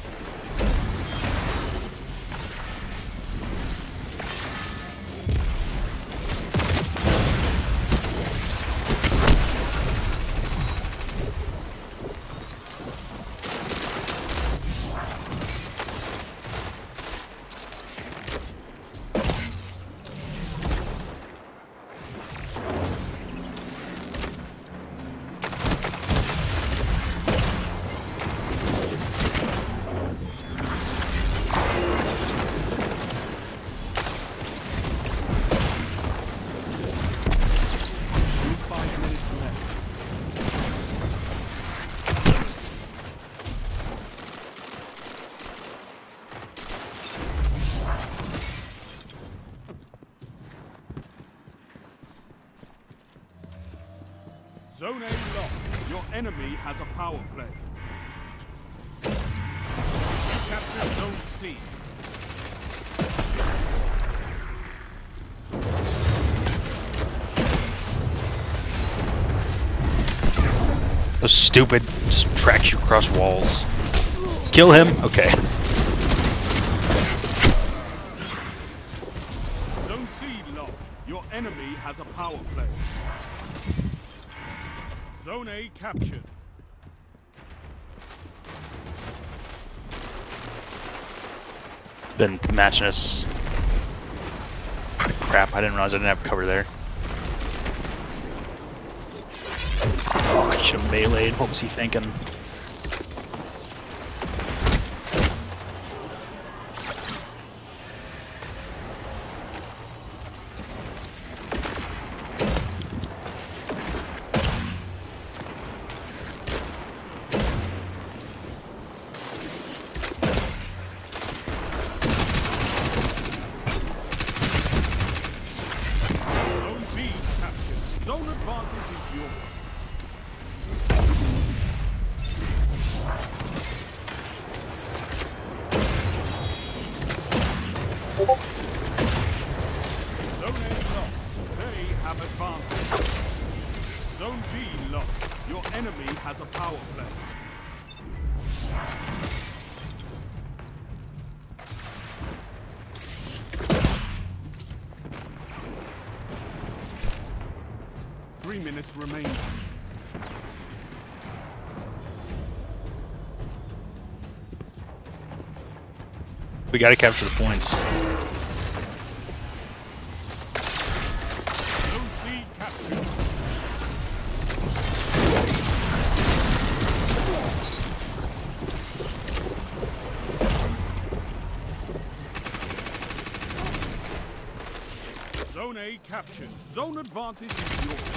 Zone A lost. Your enemy has a power play. Capture Zone C. Those stupid just tracks you across walls. Kill him? Okay. Zone C lost. Your enemy has a power play. Zone A captured. Been matching us. Crap, I didn't realize I didn't have cover there. Oh, I should have meleeed. What was he thinking? Zone B captured. Zone advantage is yours. Zone A lost. They have advantage. Zone B lost. Your enemy has a power play. Three minutes remain. We gotta capture the points. Zone C captured. Zone A captured. Zone advantage is yours.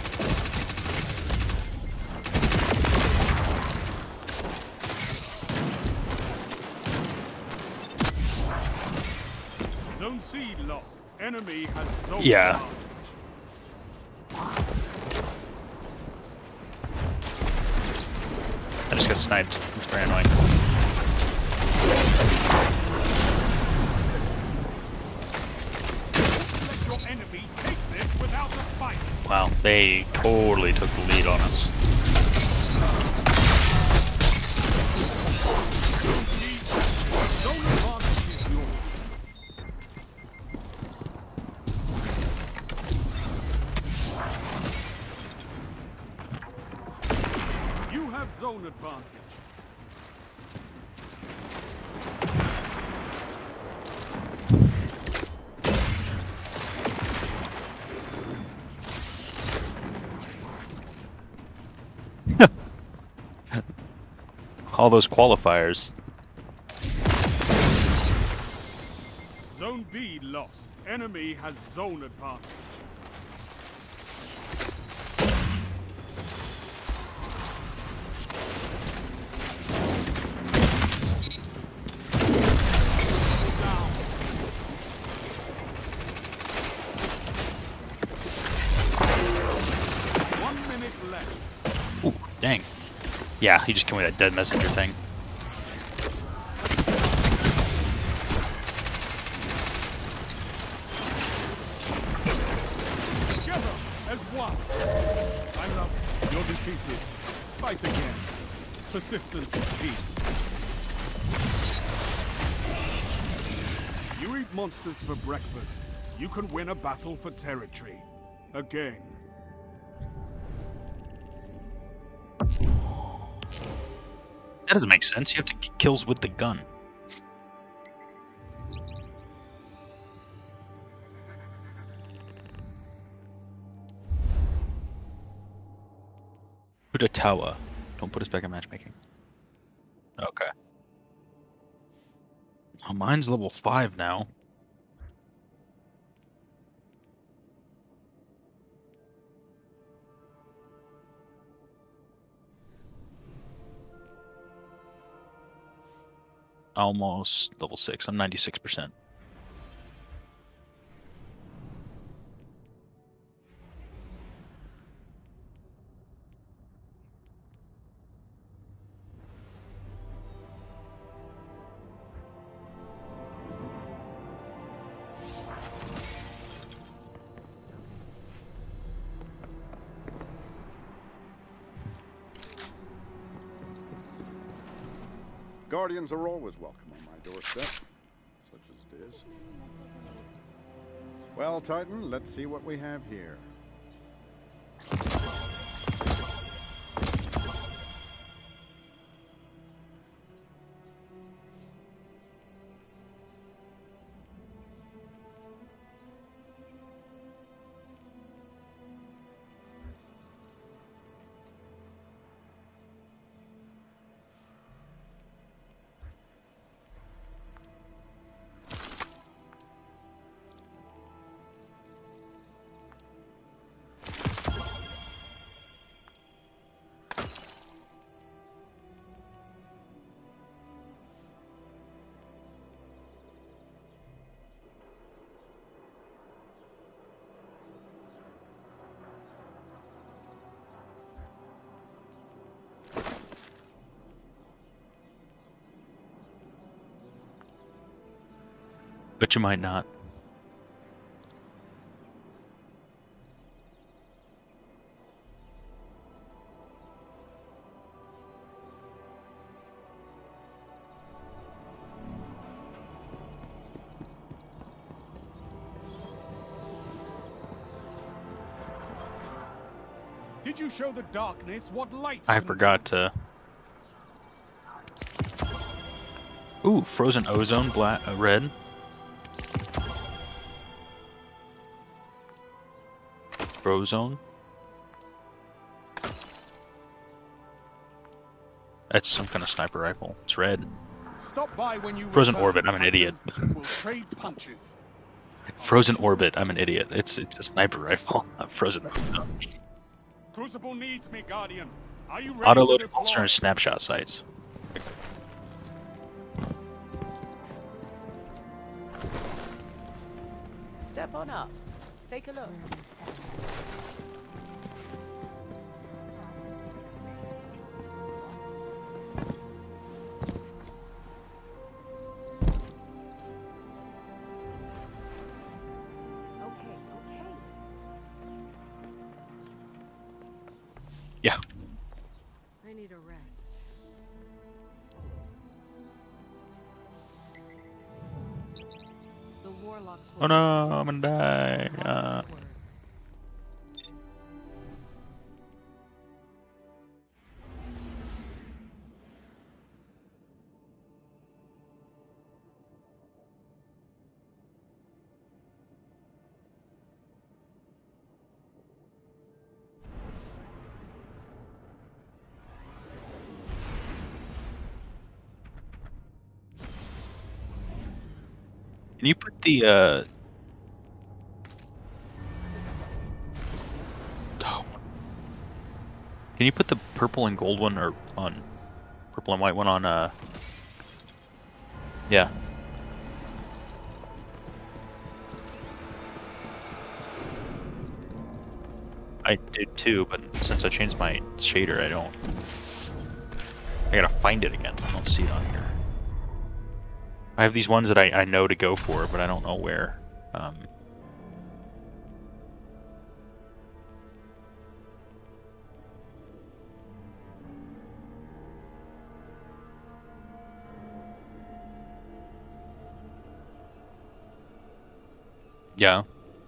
Zone C lost. Enemy has zone Yeah. advantage. I just got sniped. It's very annoying. Let your enemy take this without a fight. Wow, they totally took the lead on us. Zone C captured. Zone advantage is yours. You have zone advantage. All those qualifiers. Zone B lost. Enemy has zone advantage. Down. One minute left. Ooh, dang. Yeah, he just killed me with that dead messenger thing. Together as one. I love it. You're defeated. Fight again. Persistence is key. eat monsters for breakfast, you can win a battle for territory. Again. That doesn't make sense. You have to get kills with the gun. Udatawa. Don't put us back in matchmaking. Okay. Oh, mine's level five now. Almost level six. I'm ninety-six percent. Guardians are always welcome on my doorstep, such as it is. Well, Titan, let's see what we have here. But you might not. Did you show the darkness what light I can forgot to. Ooh, frozen ozone, black, uh, red. Frozone. That's some kind of sniper rifle. It's red. Stop by when you Frozen return, orbit. I'm an Titan. idiot. We'll trade punches. Frozen orbit. I'm an idiot. It's it's a sniper rifle. Not frozen ozone. Crucible needs me, Guardian. Are you ready Auto to loading deploy? holster and snapshot sights. Step on up. Take a look. Okay, okay. Yeah. I need a rest. The warlocks will Oh no, I'm gonna die. Uh, words. can you put the uh? Oh. Can you put the purple and gold one or on purple and white one on uh? Yeah. I did too, but since I changed my shader, I don't. I gotta find it again. I don't see it on here. I have these ones that I, I know to go for, but I don't know where. Um, Yeah.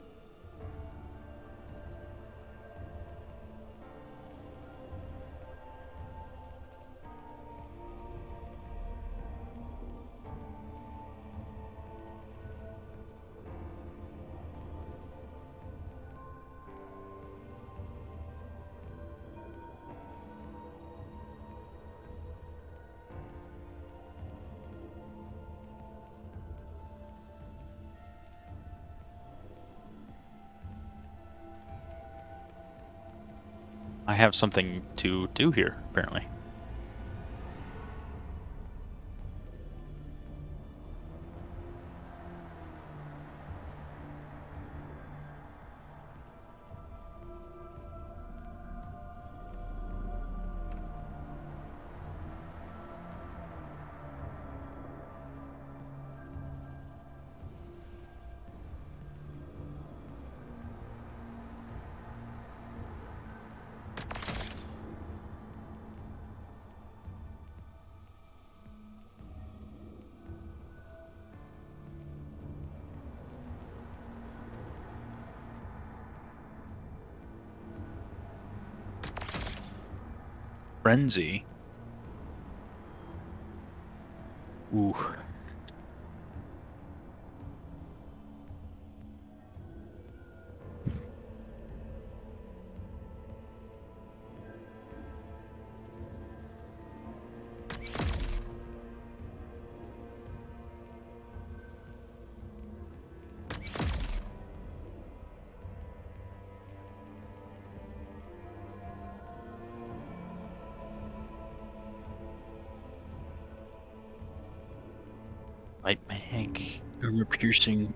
I have something to do here, apparently. Frenzy. Ooh. Light mag, armor piercing.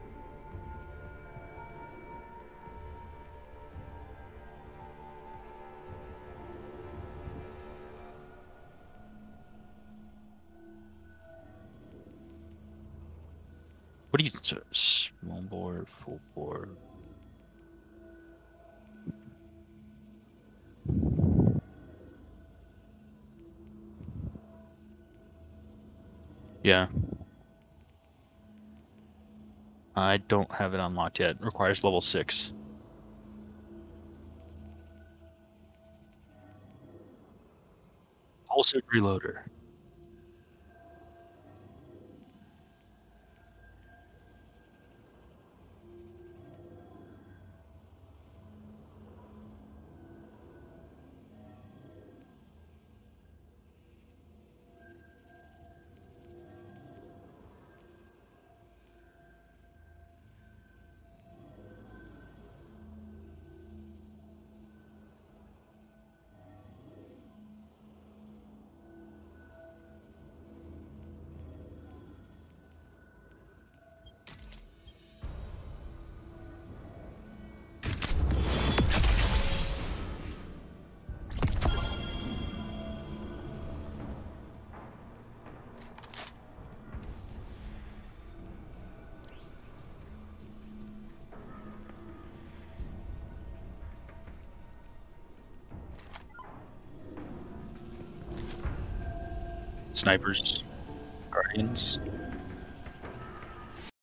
What do you small bore, full bore? Yeah. I don't have it unlocked yet. It requires level six. Pulsar reloader. Snipers, guardians.